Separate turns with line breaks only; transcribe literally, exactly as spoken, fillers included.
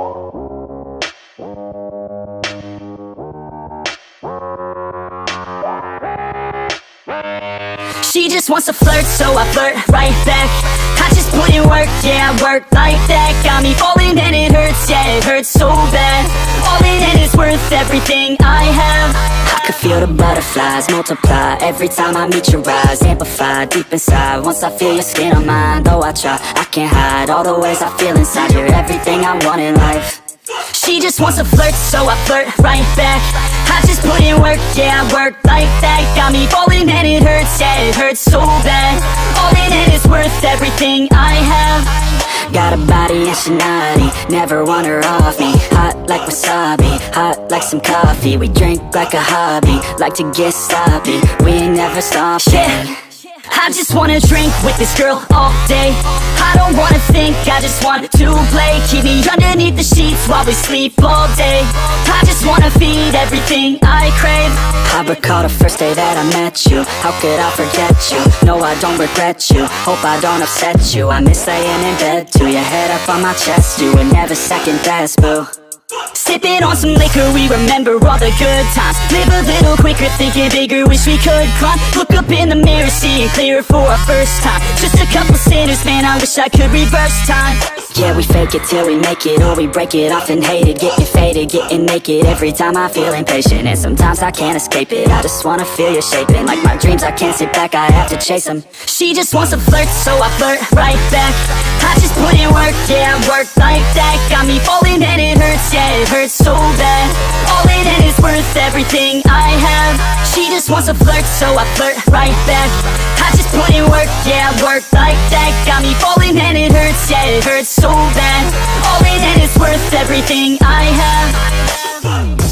She just wants to flirt, so I flirt right back. I just put in work, yeah, I work like that. Got me falling and it hurts, yeah, it hurts so bad. All in and it's worth everything I have. I could feel the butterflies multiply every time I meet your eyes. Amplify deep inside once I feel your skin on mine. Though I try, I can't hide all the ways I feel inside. You're everything I want in life. She just wants to flirt, so I flirt right back. I just put in work, yeah, I work like that. Got me falling and it hurts, yeah, it hurts so bad. All in and it's worth everything I have. Got a body and she naughty, never want her off me. Hot like wasabi, hot like some coffee. We drink like a hobby, like to get sloppy. We ain't never stopping. Yeah. I just wanna drink with this girl all day. I don't wanna think, I just want to play. Keep me underneath the sheets while we sleep all day. I just wanna feed everything I crave. I recall the first day that I met you. How could I forget you? No, I don't regret you. Hope I don't upset you. I miss laying in bed too. Your head up on my chest, you would never second best, boo. Sipping on some liquor, we remember all the good times. Live a little quicker, thinking bigger, wish we could climb. Look up in the mirror, seeing clearer for our first time. Just a couple sinners, man, I wish I could reverse time. Yeah, we fake it till we make it, or we break it off and hate it. Getting faded, getting naked, every time I feel impatient. And sometimes I can't escape it, I just wanna feel you shaping. Like my dreams, I can't sit back, I have to chase them. She just wants to flirt, so I flirt right back. I just put in work, yeah, I work like that. Got me falling and it hurts, yeah, it hurts so bad. All in and it's worth everything I have. She just wants to flirt, so I flirt right back. I just put in work, yeah, I work like that. Got me falling and it hurts, yeah, it hurts so bad. All in and it's worth everything I have.